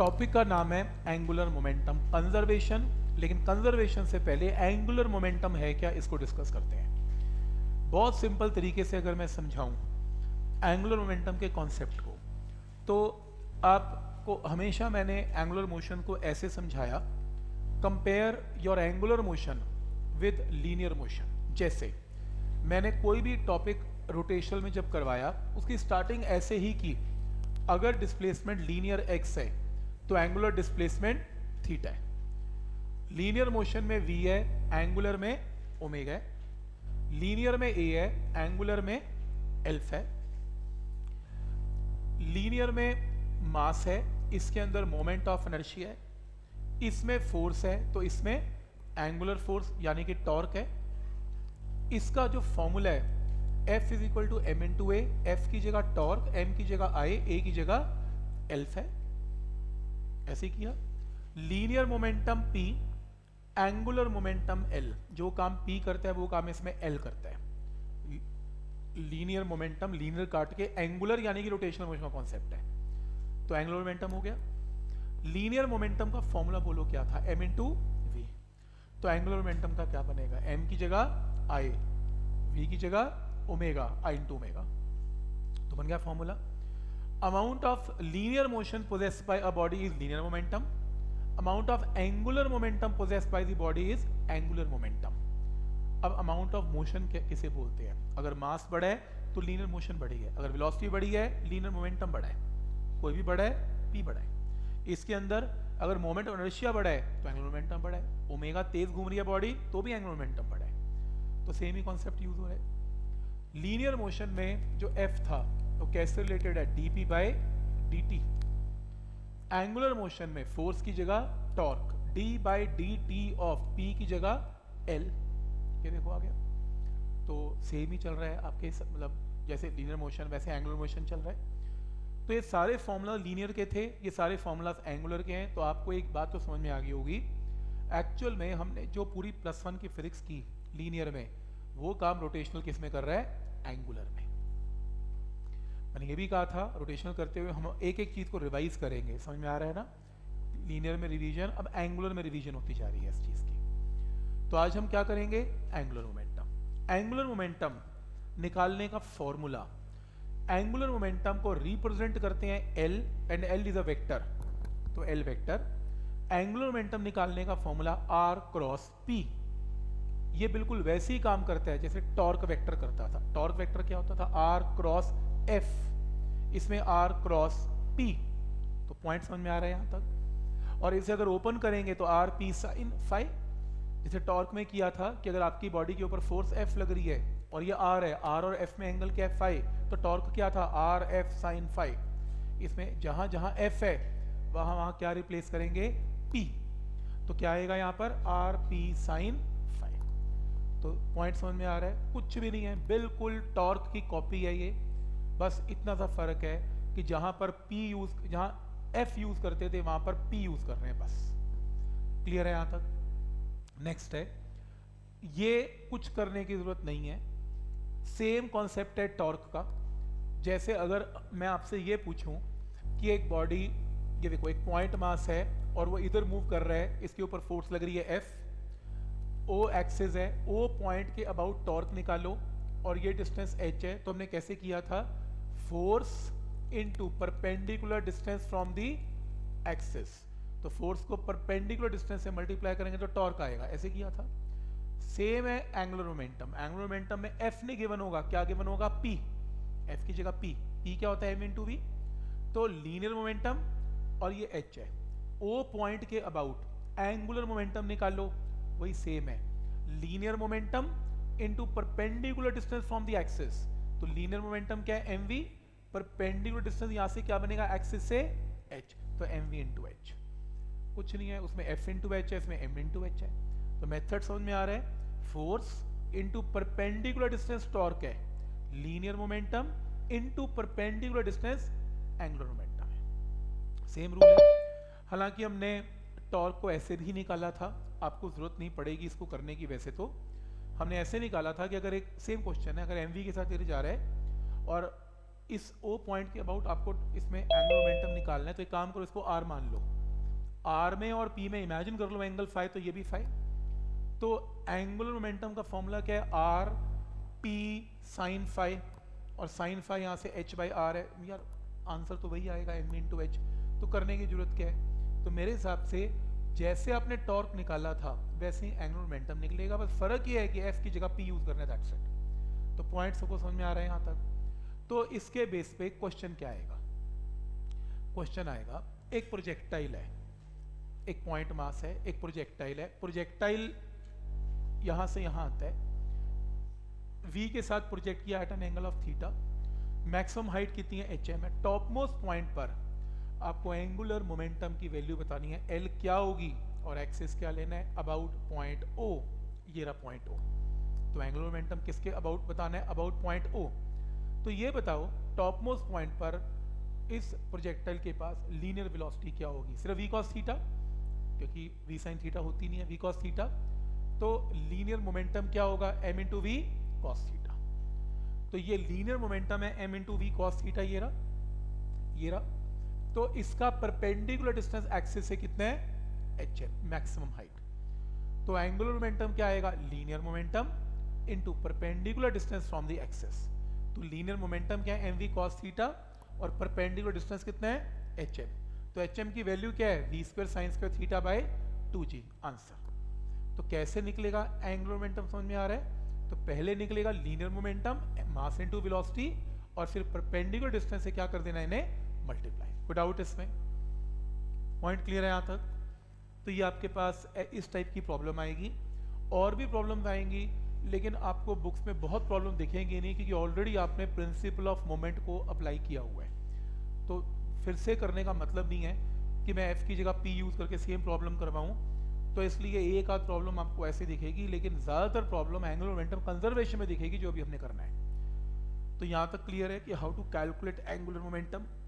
Topic का नाम है एंगुलर मोमेंटम कंजर्वेशन, लेकिन कंजर्वेशन से पहले एंगुलर मोमेंटम है क्या इसको डिस्कस करते हैं। बहुत सिंपल तरीके से अगर मैं समझाऊं एंगुलर मोमेंटम के कॉन्सेप्ट को, तो आपको हमेशा मैंने एंगुलर मोशन को ऐसे समझाया, compare your angular motion with linear motion. जैसे मैंने कोई भी टॉपिक रोटेशनल में जब करवाया उसकी स्टार्टिंग ऐसे ही की, अगर डिस्प्लेसमेंट लीनियर एक्स है तो एंगुलर डिस्प्लेसमेंट थीटा है, लीनियर मोशन में v है, एंगुलर में ओमेगा है, लीनियर में a है, एंगुलर में एल्फा है, लीनियर में मास है, इसके अंदर मोमेंट ऑफ इनर्शिया है, इसमें फोर्स है तो इसमें एंगुलर फोर्स यानी कि टॉर्क है। इसका जो फॉर्मूला है F is equal to m into a, F की जगह टॉर्क, m की जगह I, a की जगह एल्फा है। ऐसे किया। Linear momentum P, angular momentum L, जो काम P करता है वो काम इसमें L करता है। लीनियर मोमेंटम, लीनियर काट के एंगुलर यानी कि रोटेशनल मोशन का कॉन्सेप्ट है, तो एंगुलर मोमेंटम हो गया। लीनियर मोमेंटम का फॉर्मूला बोलो क्या था, m इंटू वी, तो एंगुलर मोमेंटम का क्या बनेगा, m की जगह I, v की जगह ओमेगा, I इंटू ओमेगा, तो बन गया formula. Amount of linear motion possessed by a body is linear momentum, amount of angular momentum possessed by the body is angular momentum. अब अमाउंट ऑफ मोशन किसे बोलते हैं, अगर मास बढ़ा है तो लीनियर मोशन बढ़ी है, अगर वेलोसिटी बढ़ी है लीनियर मोमेंटम बढ़ा है, कोई भी बढ़ा है p बढ़ा है। इसके अंदर अगर मोमेंट ऑफ इनर्शिया बढ़ा है तो एंगुलर मोमेंटम बढ़ा है, ओमेगा तेज घूम रही है बॉडी तो भी एंगुलर मोमेंटम बढ़ा है, तो सेम ही कॉन्सेप्ट यूज हो रहा है। लीनियर मोशन में जो f था तो कैसे रिलेटेड है, dp by dt। Angular motion में फोर्स की जगह torque, d by dt of p की जगह l, ये देखो आ गया। तो सेम ही चल रहा है आपके, मतलब जैसे लीनियर मोशन वैसे एंगुलर मोशन चल रहा है। तो ये सारे फॉर्मूला लीनियर के थे, ये सारे फॉर्मूलाज एंगुलर के हैं। तो आपको एक बात तो समझ में आ गई होगी, एक्चुअल में हमने जो पूरी +1 की फिजिक्स की लीनियर में, वो काम रोटेशनल किस में कर रहा है, एंगुलर में। मैंने ये भी कहा था रोटेशनल करते हुए हम एक एक चीज को रिवाइज करेंगे, समझ में आ रहा है ना। लीनियर में रिवीजन, अब एंगुलर में रिवीजन होती जा रही है इस चीज की। तो आज हम क्या करेंगे, एंगुलर मोमेंटम। एंगुलर मोमेंटम निकालने का फॉर्मूला, एंगुलर मोमेंटम को रिप्रेजेंट करते हैं L, and L is a vector, तो L वेक्टर। एंगुलर मोमेंटम निकालने का फॉर्मूला R क्रॉस P, ये बिल्कुल वैसे ही काम करता है जैसे टॉर्क वेक्टर करता था। टॉर्क वेक्टर क्या होता था, R क्रॉस F, इसमें R क्रॉस P। तो पॉइंट समझ में आ रहा है यहां तक। और इसे अगर ओपन करेंगे तो R P साइन फाई, जैसे टॉर्क में किया था कि अगर आपकी बॉडी के ऊपर फोर्स F लग रही है और ये R है, R और F में एंगल क्या है, फाई, तो टॉर्क क्या था, R F साइन फाई। इसमें जहां जहां F है वहां वहां क्या रिप्लेस करेंगे, P, तो क्या आएगा यहाँ पर, R P साइन फाई। तो पॉइंट समझ में आ रहा है, कुछ भी नहीं है, बिल्कुल टॉर्क की कॉपी है ये। बस इतना सा फर्क है कि जहां पर जहां F यूज करते थे वहां पर P यूज कर रहे हैं, बस। क्लियर है यहां तक। नेक्स्ट है, ये कुछ करने की जरूरत नहीं है, सेम कॉन्सेप्ट है टॉर्क का। जैसे अगर मैं आपसे ये पूछूं कि एक बॉडी, ये देखो एक पॉइंट मास है और वो इधर मूव कर रहा है, इसके ऊपर फोर्स लग रही है F, O एक्सिस है, O पॉइंट के अबाउट टॉर्क निकालो और ये डिस्टेंस h है। तो हमने कैसे किया था, force into perpendicular distance from the axis, तो फोर्स को परपेंडिकुलर डिस्टेंस से मल्टीप्लाई करेंगे तो टॉर्क आएगा, ऐसे किया था। सेम है एंगुलर मोमेंटम। एंगुलर मोमेंटम में F नहीं गिवन होगा, क्या गिवन होगा, P, F की जगह P, P क्या होता है, m इंटू वी। तो लीनियर मोमेंटम और ये h है, O पॉइंट के अबाउट एंगुलर मोमेंटम निकालो, वही सेम है, linear momentum into perpendicular distance from the axis. तो लीनियर मोमेंटम क्या है, mv, परपेंडिकुलर डिस्टेंस यहां से क्या बनेगा, एक्सिस से h, तो mv इंटू h। कुछ नहीं है, उसमें f इंटू h है, इसमें m इंटू h है। तो मेथड समझ में आ रहा है, force into perpendicular distance torque है, linear momentum into perpendicular distance angular momentum है, सेम रूल है। हालांकि हमने टॉर्क को ऐसे भी निकाला था, आपको जरूरत नहीं पड़ेगी इसको करने की। वैसे तो हमने ऐसे निकाला था कि अगर एक सेम क्वेश्चन है, अगर mv के साथ जा रहा है और इस ओ पॉइंट के अबाउट आपको इसमें एंगुलर मोमेंटम निकालना है, तो एक काम करो, इसको आर मान लो, आर में और पी में इमेजिन कर लो एंगल फाई, तो ये भी फाई। तो एंगुलर मोमेंटम का फॉर्मूला क्या है, आर पी साइन फाई, और साइन फाई यहाँ से एच बाई आर है। यार आंसर तो वही आएगा, एम इंटू एच, तो करने की जरूरत क्या है। तो मेरे हिसाब से जैसे आपने टॉर्क निकाला था वैसे ही एंगुलर मोमेंटम निकलेगा, बस फर्क ये है कि एफ की जगह पी यूज करना है, दैट्स इट। तो पॉइंट सबको समझ में आ रहा है यहाँ तक। तो इसके बेस पे क्वेश्चन क्या आएगा, क्वेश्चन आएगा एक प्रोजेक्टाइल है, एक पॉइंट मास है, एक प्रोजेक्टाइल है, प्रोजेक्टाइल यहां से यहां आता है, v के साथ प्रोजेक्ट किया at an angle of theta, maximum height कितनी है, एच है। टॉप मोस्ट पॉइंट पर आपको एंगुलर मोमेंटम की वैल्यू बतानी है, एल क्या होगी और एक्सिस क्या लेना है, अबाउट पॉइंट ओ, ये रहा पॉइंट ओ। तो एंगुलर मोमेंटम किसके अबाउट बताना है, अबाउट पॉइंट ओ। तो ये बताओ टॉप मोस्ट पॉइंट पर इस प्रोजेक्टाइल के पास लीनियर वेलोसिटी क्या होगी, सिर्फ v cos थीटा, क्योंकि v sin थीटा होती नहीं है, v cos थीटा। तो लीनियर मोमेंटम क्या होगा, m into v cos theta. तो ये लीनियर मोमेंटम है m into v cos theta, ये रहा, ये रहा। तो इसका परपेंडिकुलर डिस्टेंस एक्सिस से कितना है, h है, मैक्सिमम हाइट। तो एंगुलर मोमेंटम क्या आएगा, linear momentum into perpendicular distance from the axis. तो लीनियर मोमेंटम क्या है, mv cos थीटा, और परपेंडिकुलर डिस्टेंस कितना है, hm। तो hm की वैल्यू क्या है, v square sine square theta by 2g, answer. तो कैसे निकलेगा एंगुलर मोमेंटम, समझ में आ रहा है। तो पहले निकलेगा linear momentum mass into velocity, और फिर परपेंडिकुलर डिस्टेंस से क्या कर देना, इन्हें मल्टीप्लाई। कोई डाउट इसमें, पॉइंट क्लियर है यहाँ तक। तो ये आपके पास इस टाइप की प्रॉब्लम आएगी, और भी प्रॉब्लम्स आएंगी, लेकिन आपको बुक्स में बहुत प्रॉब्लम दिखेंगे नहीं, क्योंकि ऑलरेडी आपने प्रिंसिपल ऑफ मोमेंट को अप्लाई किया हुआ है। तो फिर से करने का मतलब नहीं है कि मैं एफ की जगह पी यूज करके सेम प्रॉब्लम करवाऊं। तो इसलिए एक आध प्रॉब्लम आपको ऐसे दिखेगी, लेकिन ज़्यादातर प्रॉब्लम एंगुलर मोमेंटम कंजर्वेशन में दिखेगी, जो अभी हमने करना है। तो यहाँ तक क्लियर है कि how to calculate angular momentum.